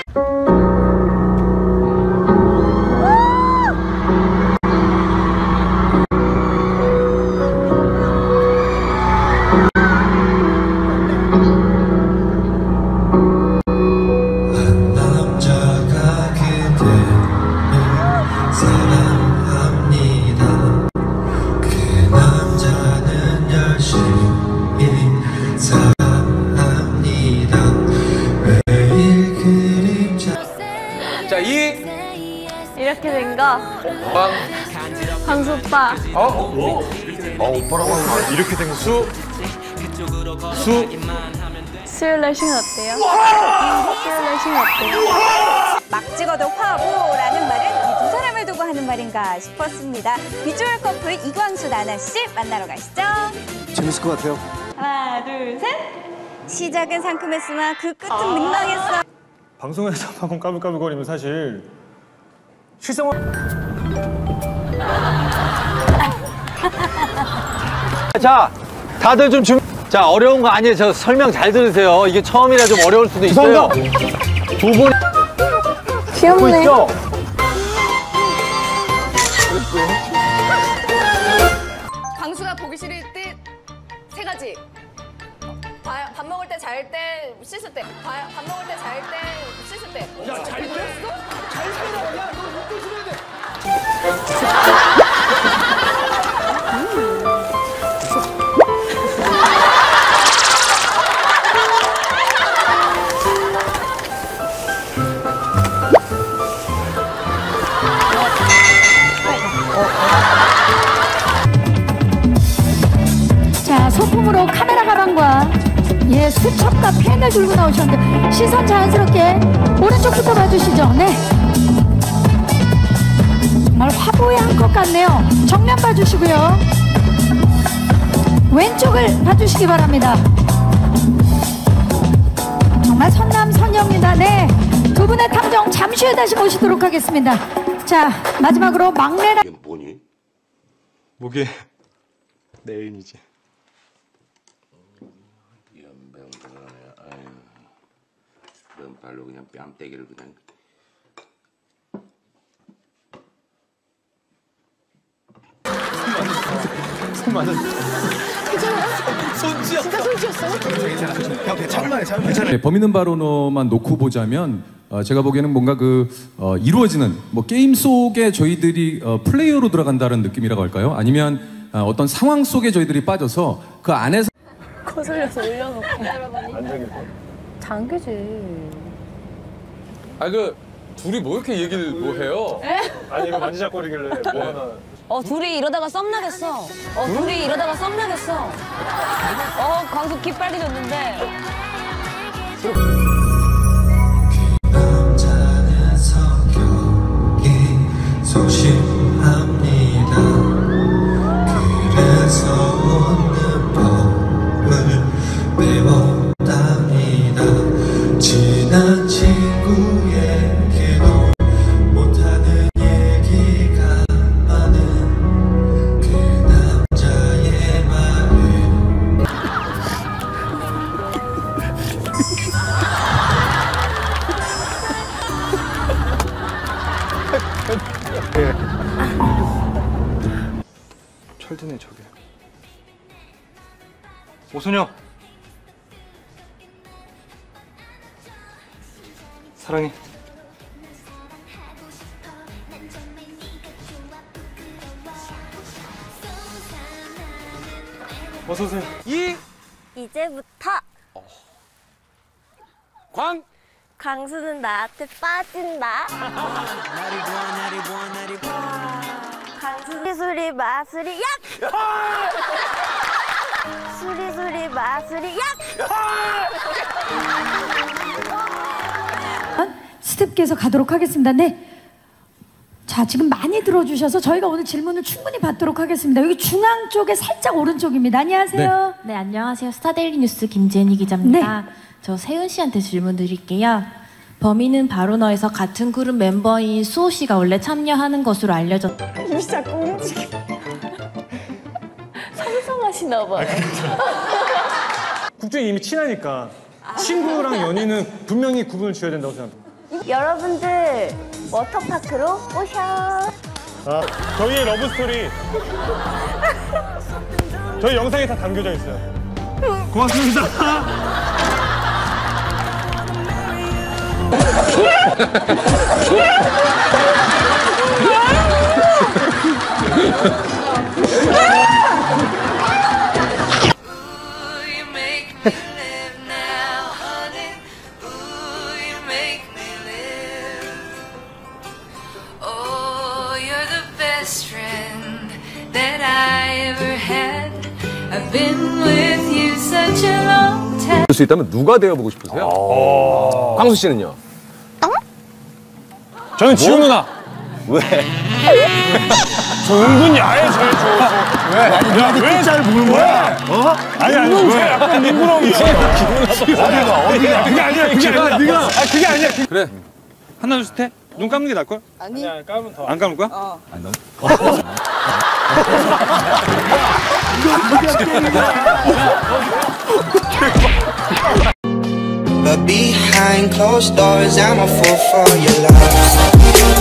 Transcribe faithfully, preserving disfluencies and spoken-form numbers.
이렇게 된 거. 빵. 광수 오빠. 어? 어? 어, 오빠라고 하는 거 이렇게 된 수? 수? 수요일 날 쉬면 어때요? 수요일 날 쉬면 어때요? 막 찍어도 화보라는 말은 이 두 사람을 두고 하는 말인가 싶었습니다. 비주얼 커플 이광수, 나나 씨 만나러 가시죠. 재밌을 것 같아요. 하나, 둘, 셋. 시작은 상큼했으나 그 끝은 민망했어. 방송에서 한번 까불까불거리면 사실 실생활. 자, 다들 좀 준. 자, 어려운 거 아니에요. 저 설명 잘 들으세요. 이게 처음이라 좀 어려울 수도 있어요. 두 분. 귀엽네. 있죠? 광수가 보기 싫을 때 세 가지. 밥, 밥 먹을 때, 잘 때, 씻을 때. 밥, 밥 먹을 때, 잘 때, 씻을 때. 야, 잘 때? 잘 때라고. 야, 너 웃고 싶어야 돼. 자, 소품으로 카메라 가방과 예, 수첩과 펜을 들고 나오셨는데 시선 자연스럽게 오른쪽부터 봐주시죠. 네. 정말 화보에 한 것 같네요. 정면 봐주시고요. 왼쪽을 봐주시기 바랍니다. 정말 선남선녀입니다. 네. 두 분의 탐정 잠시 후에 다시 모시도록 하겠습니다. 자, 마지막으로 막내라. 이게 뭐니? 목에 내 애인이지. 연병들어네. 아유, 그런 발로 그냥 뺨때기를 그냥. 손 맞아. 손 쥐었어. 진짜 손 쥐었어요? 형, 괜찮아요. 괜찮아요. 네, 범인은 바로너만 놓고 보자면 어, 제가 보기에는 뭔가 그 어, 이루어지는 뭐 게임 속에 저희들이 어, 플레이어로 들어간다는 느낌이라고 할까요? 아니면 어, 어떤 상황 속에 저희들이 빠져서 그 안에서 거슬려서 올려놓고. 장기지. 아, 그 둘이 뭐 이렇게 얘기를 뭐 해요? 아니 이거 만지작거리길래 뭐 하나. 어, 둘이 이러다가 썸나겠어. 어, 둘이 이러다가 썸나겠어. 어, 광수 귀 빨개졌는데. 남자는 성격이 소심합니다. 그래서 웃는 법을 배웠답니다. 친한 친구에게도 못하는 얘기가 많은 그 남자의 마음. 철드네 저게. 오소녀. 사랑해. 어서 오세요. 이 이제부터 광. 광수는 나한테 빠진다. 광수 수리 마수리 약! 수리 수리 마수리 약! 스텝께서 가도록 하겠습니다. 네. 자, 지금 많이 들어주셔서 저희가 오늘 질문을 충분히 받도록 하겠습니다. 여기 중앙 쪽에 살짝 오른쪽입니다. 안녕하세요. 네, 네 안녕하세요. 스타데일리 뉴스 김재니 기자입니다. 네. 저 세훈 씨한테 질문 드릴게요. 범인은 바로너에서 같은 그룹 멤버인 수호 씨가 원래 참여하는 것으로 알려졌다. 입이 자꾸 움직여. 상상하시나 봐요. 국정이 이미 친하니까 친구랑 연인은 분명히 구분을 지어야 된다고 생각합니다. 여러분들 워터파크로 오셔. 아, 저희의 러브 스토리. 저희 영상에 다 담겨져 있어요. 고맙습니다. 볼 수 있다면 누가 되어보고 싶으세요? 광수 씨는요? 저는 지우 누나. 왜? 저 은근 야해, 저, 저, 저. 왜? 아니, 야, 왜 잘 보는 거야? 어? 아니, 아니, 왜? 약간 민구렁이야. 어디가, 어디가? 그게 아니야, 그게 아니야. 네가. 아, 그게 아니야. 그래. 하나, 둘, 셋. 눈 감는 게 나을걸? 아니. 아니, 까면 더. 안 감을 거야? 어. 아니, 넌. But behind closed doors, I'm a fool for your love.